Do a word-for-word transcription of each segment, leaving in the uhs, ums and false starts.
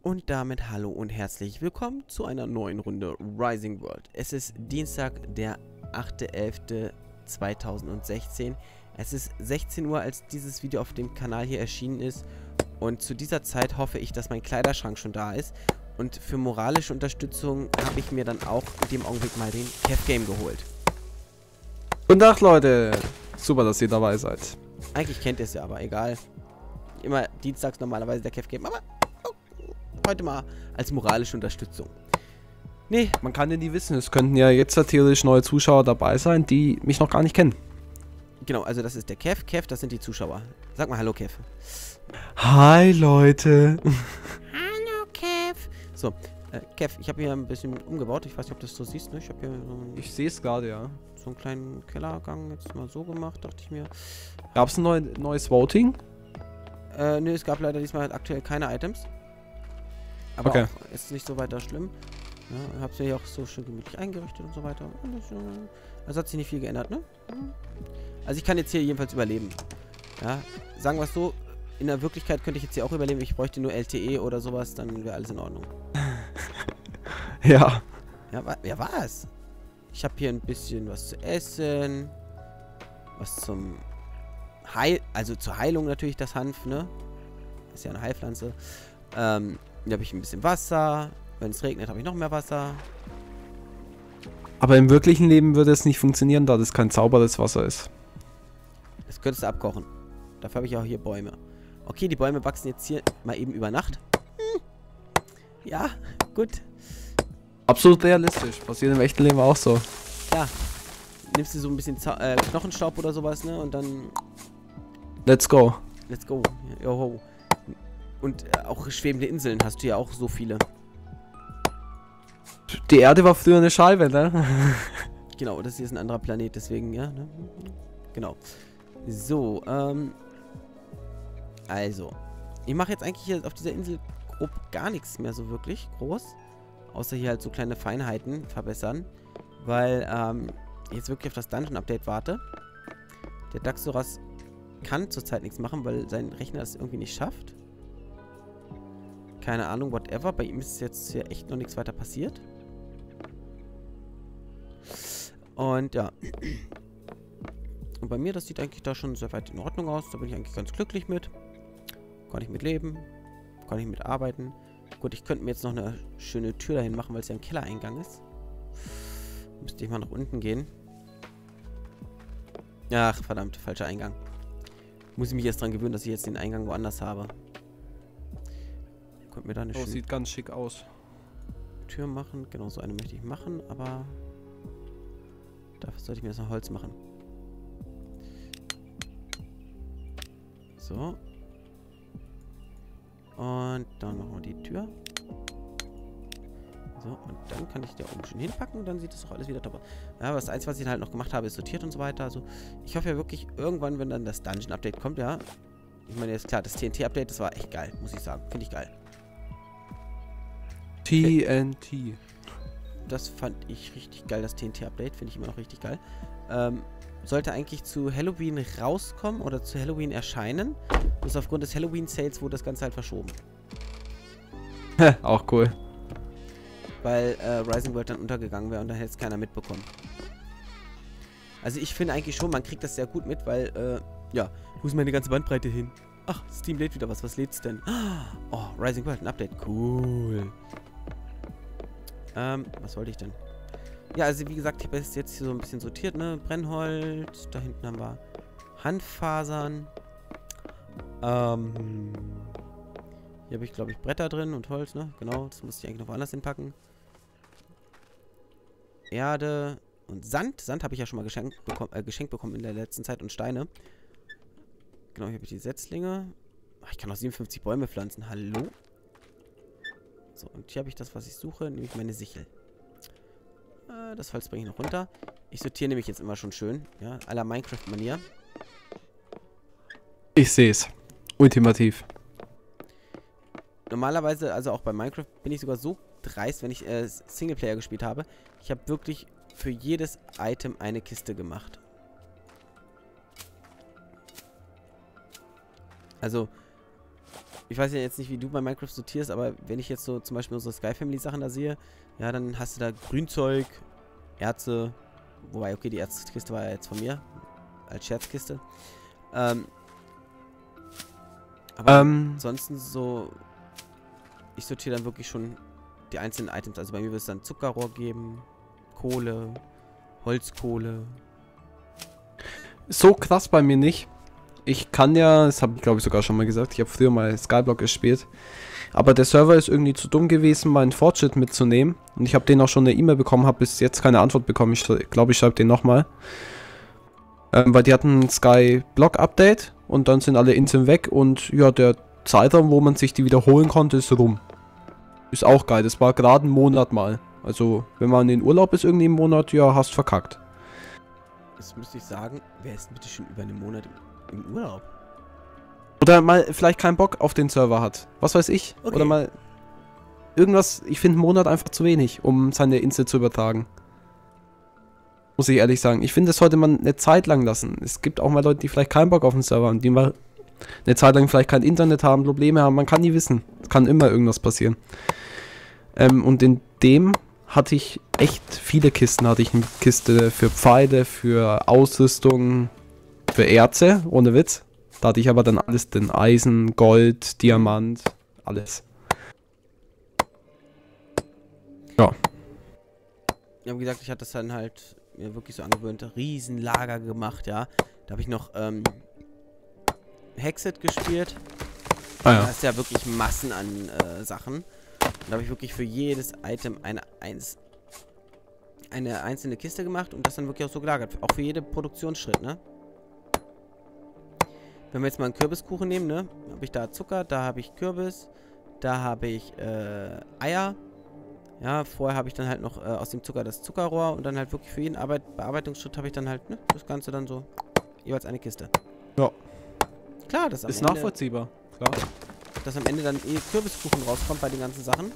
Und damit hallo und herzlich willkommen zu einer neuen Runde Rising World. Es ist Dienstag, der achte elfte zweitausendsechzehn. Es ist sechzehn Uhr, als dieses Video auf dem Kanal hier erschienen ist. Und zu dieser Zeit hoffe ich, dass mein Kleiderschrank schon da ist. Und für moralische Unterstützung habe ich mir dann auch in dem Augenblick mal den Kev Game geholt. Guten Tag, Leute. Super, dass ihr dabei seid. Eigentlich kennt ihr es ja, aber egal. Immer dienstags normalerweise der Kev Game, aber oh, heute mal als moralische Unterstützung. Nee. Man kann ja nie wissen, es könnten ja jetzt natürlich neue Zuschauer dabei sein, die mich noch gar nicht kennen. Genau, also das ist der Kev. Kev, das sind die Zuschauer. Sag mal Hallo, Kev. Hi, Leute. Hallo, Kev. So, äh, Kev, ich habe hier ein bisschen umgebaut. Ich weiß nicht, ob du das so siehst, ne? Ich habe hier so einen, Ich sehe es gerade, ja. so einen kleinen Kellergang jetzt mal so gemacht, dachte ich mir. Gab es ein neu, neues Voting? Äh, ne, es gab leider diesmal aktuell keine Items. Aber Okay. auch, ist nicht so weiter schlimm. Ja, hab's ja hier auch so schön gemütlich eingerichtet und so weiter. Also hat sich nicht viel geändert, ne? Also ich kann jetzt hier jedenfalls überleben. Ja, sagen wir es so, in der Wirklichkeit könnte ich jetzt hier auch überleben. Ich bräuchte nur L T E oder sowas, dann wäre alles in Ordnung. Ja. Ja, wa ja, was? Ich habe hier ein bisschen was zu essen. Was zum Heil... Also zur Heilung natürlich das Hanf, ne? Ist ja eine Heilpflanze. Ähm, hier habe ich ein bisschen Wasser. Wenn es regnet, habe ich noch mehr Wasser. Aber im wirklichen Leben würde es nicht funktionieren, da das kein sauberes Wasser ist. Das könntest du abkochen. Dafür habe ich auch hier Bäume. Okay, die Bäume wachsen jetzt hier mal eben über Nacht. Hm. Ja, gut. Absolut realistisch. Passiert im echten Leben auch so. Ja. Nimmst du so ein bisschen Zau äh, Knochenstaub oder sowas, ne? Und dann... Let's go. Let's go. Joho. Und äh, auch schwebende Inseln hast du ja auch so viele. Die Erde war früher eine Scheibe, ne? Genau, das hier ist ein anderer Planet, deswegen, ja, ne? Genau. So, ähm... Also. Ich mache jetzt eigentlich hier auf dieser Insel grob gar nichts mehr so wirklich groß. Außer hier halt so kleine Feinheiten verbessern. Weil, ähm, ich jetzt wirklich auf das Dungeon-Update warte. Der Daxoras kann zurzeit nichts machen, weil sein Rechner es irgendwie nicht schafft. Keine Ahnung, whatever. Bei ihm ist jetzt hier echt noch nichts weiter passiert. Und ja. Und bei mir, das sieht eigentlich da schon sehr weit in Ordnung aus. Da bin ich eigentlich ganz glücklich mit. Kann ich mit leben. Kann ich mit arbeiten. Gut, ich könnte mir jetzt noch eine schöne Tür dahin machen, weil es ja ein Kellereingang ist. Müsste ich mal nach unten gehen. Ach, verdammt, falscher Eingang. Muss ich mich erst dran gewöhnen, dass ich jetzt den Eingang woanders habe. Könnte mir da eine Oh, schöne sieht ganz schick aus. Tür machen. Genau, so eine möchte ich machen, aber dafür sollte ich mir jetzt noch Holz machen. So. Und dann machen wir die Tür. So, und dann kann ich die da oben schön hinpacken und dann sieht das doch alles wieder top aus. Ja, aber das Einzige, was ich halt noch gemacht habe, ist sortiert und so weiter. Also, ich hoffe ja wirklich, irgendwann, wenn dann das Dungeon-Update kommt, ja. Ich meine, jetzt klar, das T N T-Update, das war echt geil, muss ich sagen. Finde ich geil. T N T. Das fand ich richtig geil, das T N T-Update. Finde ich immer noch richtig geil. Ähm, sollte eigentlich zu Halloween rauskommen oder zu Halloween erscheinen. Bloß aufgrund des Halloween-Sales wurde das Ganze halt verschoben. Auch cool. Weil äh, Rising World dann untergegangen wäre und dann hätte es keiner mitbekommen. Also ich finde eigentlich schon, man kriegt das sehr gut mit, weil, äh, ja, wo ist meine ganze Bandbreite hin? Ach, Steam lädt wieder was. Was lädt's denn? Oh, Rising World, ein Update. Cool. Ähm, was wollte ich denn? Ja, also wie gesagt, ich habe es jetzt hier so ein bisschen sortiert, ne? Brennholz, da hinten haben wir Handfasern. Ähm, hier habe ich, glaube ich, Bretter drin und Holz, ne? Genau, das muss ich eigentlich noch woanders hinpacken. Erde und Sand. Sand habe ich ja schon mal geschenkt, bekomm äh, geschenkt bekommen in der letzten Zeit und Steine. Genau, hier habe ich die Setzlinge. Ach, ich kann noch siebenundfünfzig Bäume pflanzen. Hallo? So, und hier habe ich das, was ich suche, nämlich meine Sichel. Äh, das Holz bringe ich noch runter. Ich sortiere nämlich jetzt immer schon schön, ja, à la Minecraft-Manier. Ich sehe es. Ultimativ. Normalerweise, also auch bei Minecraft, bin ich sogar so dreist, wenn ich äh, Singleplayer gespielt habe. Ich habe wirklich für jedes Item eine Kiste gemacht. Also, ich weiß ja jetzt nicht, wie du bei Minecraft sortierst, aber wenn ich jetzt so zum Beispiel unsere Sky Family Sachen da sehe, ja, dann hast du da Grünzeug, Erze, wobei, okay, die Erzkiste war ja jetzt von mir, als Scherzkiste. Ähm, aber Ähm, ansonsten so, ich sortiere dann wirklich schon die einzelnen Items. Also bei mir wird es dann Zuckerrohr geben, Kohle, Holzkohle. so krass bei mir nicht. Ich kann ja, das habe ich glaube ich sogar schon mal gesagt, ich habe früher mal Skyblock gespielt. Aber der Server ist irgendwie zu dumm gewesen, meinen Fortschritt mitzunehmen. Und ich habe denen auch schon eine E-Mail bekommen, habe bis jetzt keine Antwort bekommen. Ich glaube, ich schreibe den nochmal. Ähm, weil die hatten ein Skyblock-Update und dann sind alle Inseln weg und ja, der Zeitraum, wo man sich die wiederholen konnte, ist rum. Ist auch geil, das war gerade ein Monat mal. Also, wenn man in Urlaub ist irgendwie im Monat, ja, hast verkackt. Jetzt müsste ich sagen, wer ist denn bitte schon über einen Monat im, im Urlaub? Oder mal vielleicht keinen Bock auf den Server hat. Was weiß ich. Okay. Oder mal irgendwas, ich finde einen Monat einfach zu wenig, um seine Insel zu übertragen. Muss ich ehrlich sagen. Ich finde, das sollte man eine Zeit lang lassen. Es gibt auch mal Leute, die vielleicht keinen Bock auf den Server haben, die mal eine Zeit lang vielleicht kein Internet haben, Probleme haben. Man kann nie wissen. Es kann immer irgendwas passieren. Ähm, und in dem hatte ich echt viele Kisten. Hatte ich eine Kiste für Pfeile, für Ausrüstung, für Erze, ohne Witz. Da hatte ich aber dann alles drin. Eisen, Gold, Diamant, alles. Ja. Ja, wie gesagt, ich hatte das dann halt mir wirklich so angewöhnt, Riesenlager gemacht, ja. Da habe ich noch ähm, Hexet gespielt. Ah Da ja. hast du ja wirklich Massen an äh, Sachen. Und da habe ich wirklich für jedes Item eine, eins, eine einzelne Kiste gemacht und das dann wirklich auch so gelagert. Auch für jeden Produktionsschritt, ne? Wenn wir jetzt mal einen Kürbiskuchen nehmen, ne? Habe ich da Zucker, da habe ich Kürbis, da habe ich äh, Eier. Ja, vorher habe ich dann halt noch äh, aus dem Zucker das Zuckerrohr und dann halt wirklich für jeden Arbeit Bearbeitungsschritt habe ich dann halt, ne, das Ganze dann so jeweils eine Kiste. Ja. Klar, dass am, Ist Ende, nachvollziehbar. Klar. dass am Ende dann eh Kürbiskuchen rauskommt bei den ganzen Sachen.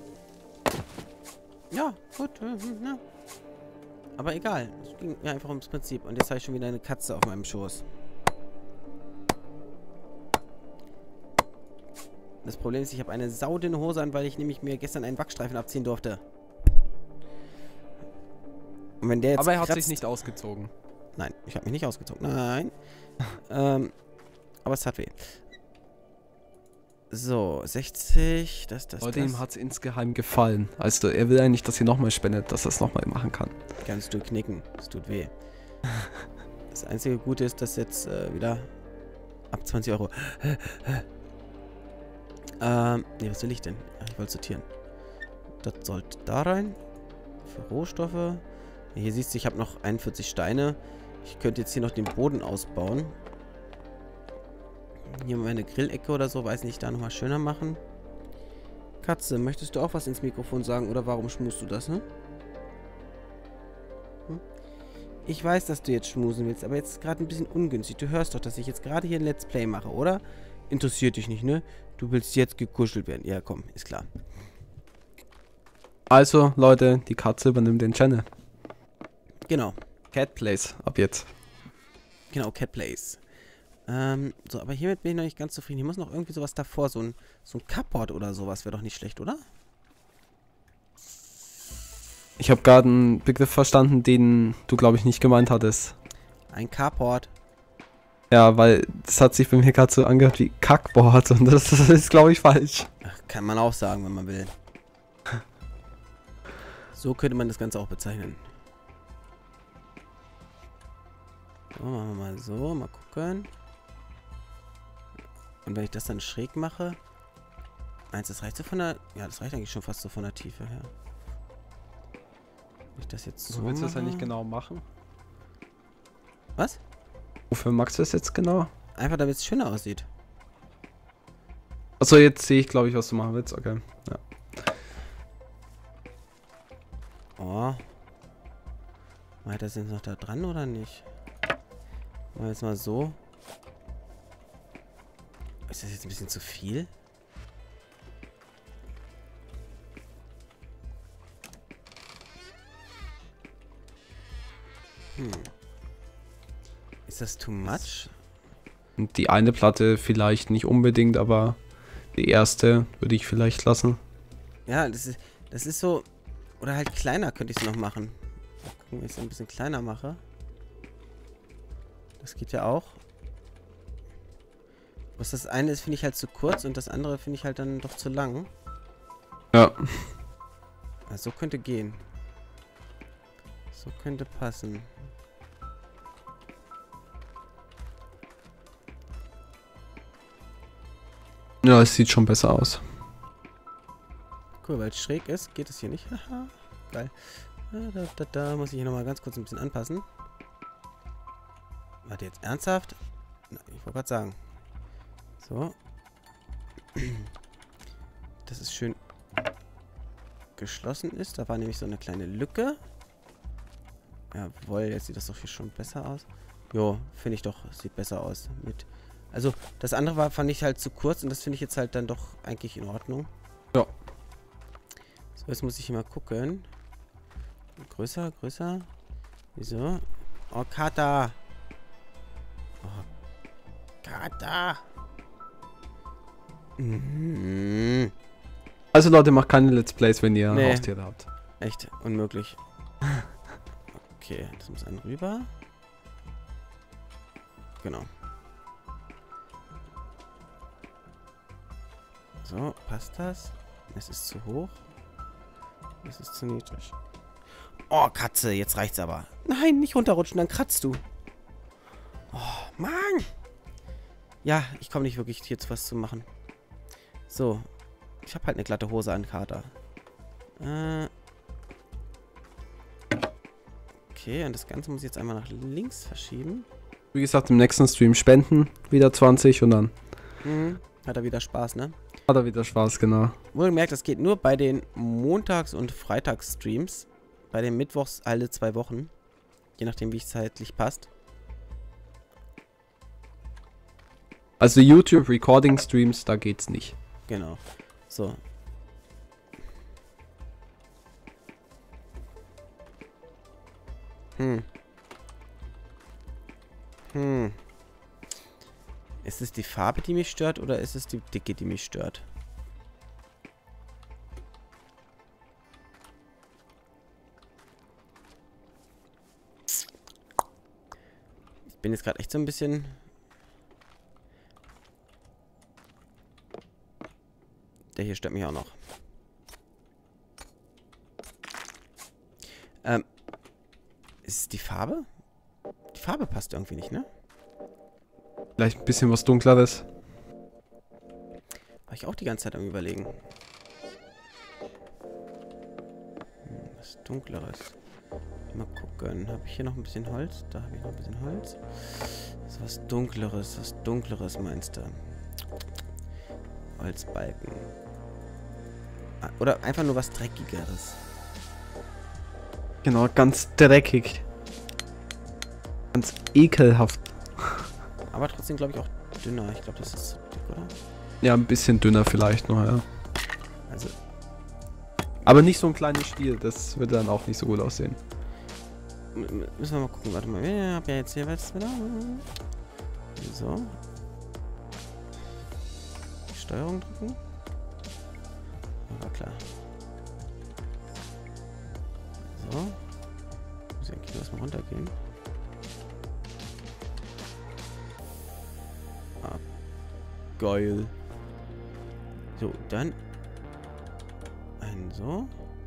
Ja, gut. Äh, ja. Aber egal. Es ging ja einfach ums Prinzip. Und jetzt habe ich schon wieder eine Katze auf meinem Schoß. Das Problem ist, ich habe eine saudünne Hose an, weil ich nämlich mir gestern einen Wachstreifen abziehen durfte. Und wenn der jetzt Aber er hat kratzt, sich nicht ausgezogen. Nein, ich habe mich nicht ausgezogen. Nein. ähm, aber es hat weh. So, sechzig, das, das, Leute, das. ihm hat es insgeheim gefallen. Also er will eigentlich, dass ihr nochmal spendet, dass er es nochmal machen kann. Kannst du knicken. Es tut weh. Das einzige Gute ist, dass jetzt äh, wieder ab zwanzig Euro. ähm, ne, was will ich denn? Ach, ich wollte sortieren. Das sollte da rein. Für Rohstoffe. Hier siehst du, ich habe noch einundvierzig Steine. Ich könnte jetzt hier noch den Boden ausbauen. Hier mal eine Grillecke oder so, weiß nicht, da nochmal schöner machen. Katze, möchtest du auch was ins Mikrofon sagen oder warum schmusst du das, ne? Hm? Ich weiß, dass du jetzt schmusen willst, aber jetzt ist gerade ein bisschen ungünstig. Du hörst doch, dass ich jetzt gerade hier ein Let's Play mache, oder? Interessiert dich nicht, ne? Du willst jetzt gekuschelt werden. Ja, komm, ist klar. Also, Leute, die Katze übernimmt den Channel. Genau. Cat Plays, ab jetzt. Genau, Cat Plays. Ähm, so, aber hiermit bin ich noch nicht ganz zufrieden. Hier muss noch irgendwie sowas davor, so ein, so ein Cupboard oder sowas wäre doch nicht schlecht, oder? Ich habe gerade einen Begriff verstanden, den du, glaube ich, nicht gemeint hattest. Ein Carport. Ja, weil das hat sich bei mir gerade so angehört wie Kackboard und das, das ist, glaube ich, falsch. Ach, kann man auch sagen, wenn man will. So könnte man das Ganze auch bezeichnen. So, machen wir mal so, mal gucken. Und wenn ich das dann schräg mache... Eins, das reicht so von der... Ja, das reicht eigentlich schon fast so von der Tiefe her. Wenn ich das jetzt so Du willst das ja mache- nicht genau machen? Was? Wofür magst du das jetzt genau? Einfach, damit es schöner aussieht. Achso, jetzt sehe ich, glaube ich, was du machen willst. Okay, ja. Oh. War das jetzt noch da dran oder nicht? Machen wir jetzt mal so. Ist das jetzt ein bisschen zu viel? Hm. Ist das too much? Und die eine Platte vielleicht nicht unbedingt, aber Die erste würde ich vielleicht lassen. Ja, das ist, das ist so... Oder halt kleiner könnte ich es noch machen. Mal gucken, wie ich es ein bisschen kleiner mache. Das geht ja auch. Was das eine ist, finde ich halt zu kurz und das andere finde ich halt dann doch zu lang. Ja. Also so könnte gehen. So könnte passen. Ja, es sieht schon besser aus. Cool, weil es schräg ist, geht es hier nicht. Haha, geil. Da, da, da muss ich hier nochmal ganz kurz ein bisschen anpassen. Warte, jetzt ernsthaft? Na, ich wollte gerade sagen. So. Dass es schön geschlossen ist. Da war nämlich so eine kleine Lücke. Jawohl, jetzt sieht das doch hier schon besser aus. Jo, finde ich doch, sieht besser aus. Mit. Also, das andere war, fand ich halt zu kurz und das finde ich jetzt halt dann doch eigentlich in Ordnung. Ja. So, jetzt muss ich hier mal gucken. Größer, größer. Wieso? Oh, Kata. Oh, Kata. Mhm. Also Leute, macht keine Let's Plays, wenn ihr Nee. Haustiere habt. Echt unmöglich. Okay, das muss einen rüber. Genau. So, passt das? Es ist zu hoch. Es ist zu niedrig. Oh, Katze, jetzt reicht's aber. Nein, nicht runterrutschen, dann kratzt du. Oh, Mann. Ja, ich komme nicht wirklich jetzt was zu machen. So. Ich habe halt eine glatte Hose an, Kater. Äh. Okay, und das Ganze muss ich jetzt einmal nach links verschieben. Wie gesagt, im nächsten Stream spenden wieder zwanzig und dann Mhm. Hat er wieder Spaß, ne? hat er wieder Spaß, genau. Wohlgemerkt, das geht nur bei den Montags- und Freitags-Streams. Bei den Mittwochs alle zwei Wochen. Je nachdem, wie es zeitlich passt. Also YouTube Recording Streams, da geht's nicht. Genau. So. Hm. Hm. Ist es die Farbe, die mich stört, oder ist es die Dicke, die mich stört? Ich bin jetzt gerade echt so ein bisschen... Der hier stört mich auch noch. Ähm, ist es die Farbe? Die Farbe passt irgendwie nicht, ne? Vielleicht ein bisschen was Dunkleres. War ich auch die ganze Zeit am Überlegen. Hm, was Dunkleres. Mal gucken. Habe ich hier noch ein bisschen Holz? Da habe ich noch ein bisschen Holz. So was Dunkleres. Was Dunkleres meinst du? Holzbalken. Ah, oder einfach nur was Dreckigeres. Genau, ganz dreckig. Ganz ekelhaft. Aber trotzdem glaube ich auch dünner. Ich glaube, das ist dick, oder? Ja, ein bisschen dünner vielleicht noch, ja. Also, Aber nicht so ein kleines Stiel, das würde dann auch nicht so gut aussehen. m- müssen wir mal gucken. Warte mal. Ich habe ja jetzt hier was wieder. So. Die Steuerung drücken. Aber klar. So. Muss ja eigentlich erstmal runtergehen. Ah. Geil. So, dann. Ein so.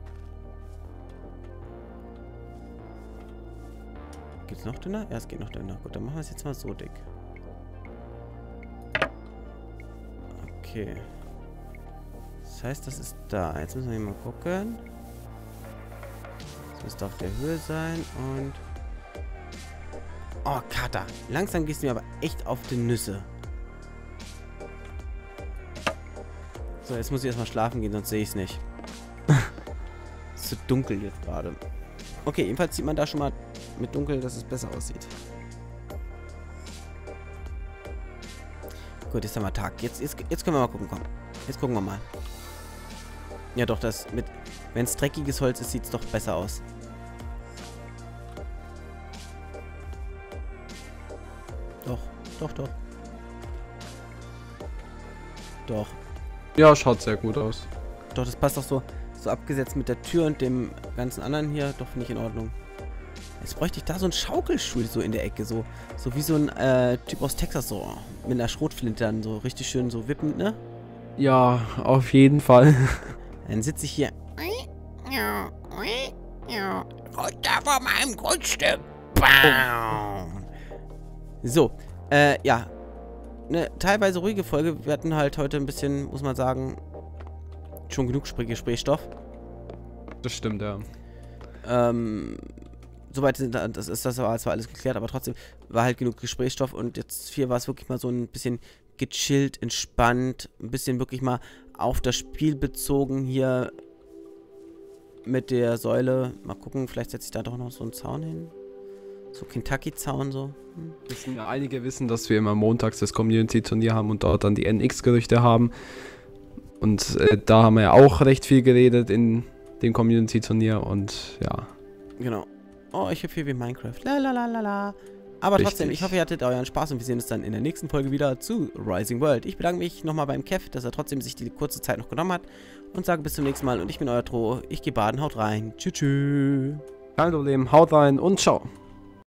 Geht's noch dünner? Ja, es geht noch dünner. Gut, dann machen wir es jetzt mal so dick. Okay. Das heißt, das ist da. Jetzt müssen wir hier mal gucken. Das müsste auf der Höhe sein und... Oh, Kater. Langsam gehst du mir aber echt auf die Nüsse. So, jetzt muss ich erstmal schlafen gehen, sonst sehe ich es nicht. Es ist zu dunkel jetzt gerade. Okay, jedenfalls sieht man da schon mal mit dunkel, dass es besser aussieht. Gut, jetzt haben wir Tag. Jetzt, jetzt, jetzt können wir mal gucken, komm. Jetzt gucken wir mal. Ja doch, das mit... Wenn es dreckiges Holz ist, sieht es doch besser aus. Doch, doch, doch. Doch. Ja, schaut sehr gut aus. Doch, das passt doch so, so abgesetzt mit der Tür und dem ganzen anderen hier. Doch, finde ich in Ordnung. Jetzt bräuchte ich da so einen Schaukelstuhl so in der Ecke. So, so wie so ein äh, Typ aus Texas, so mit einer Schrotflinte dann so richtig schön so wippend, ne? Ja, auf jeden Fall. Dann sitze ich hier. Runter von meinem Grundstück. Bam. So, äh, ja. Eine teilweise ruhige Folge. Wir hatten halt heute ein bisschen, muss man sagen, schon genug Gespr- Gesprächsstoff. Das stimmt, ja. Ähm, soweit sind das ist das war zwar alles geklärt, aber trotzdem war halt genug Gesprächsstoff und jetzt hier war es wirklich mal so ein bisschen gechillt, entspannt, ein bisschen wirklich mal auf das Spiel bezogen hier mit der Säule. Mal gucken, vielleicht setze ich da doch noch so einen Zaun hin. So Kentucky-Zaun so. Hm. Wissen ja, einige wissen, dass wir immer montags das Community-Turnier haben und dort dann die N X-Gerüchte haben. Und äh, da haben wir ja auch recht viel geredet in dem Community-Turnier und ja. Genau. Oh, ich hüpfe hier wie Minecraft. La la la la la. Aber Richtig. trotzdem, ich hoffe, ihr hattet euren Spaß und wir sehen uns dann in der nächsten Folge wieder zu Rising World. Ich bedanke mich nochmal beim Kev, dass er trotzdem sich die kurze Zeit noch genommen hat und sage bis zum nächsten Mal und ich bin euer Tro. Ich gehe baden, haut rein. Tschüss, tschüss. Kein Problem, haut rein und ciao.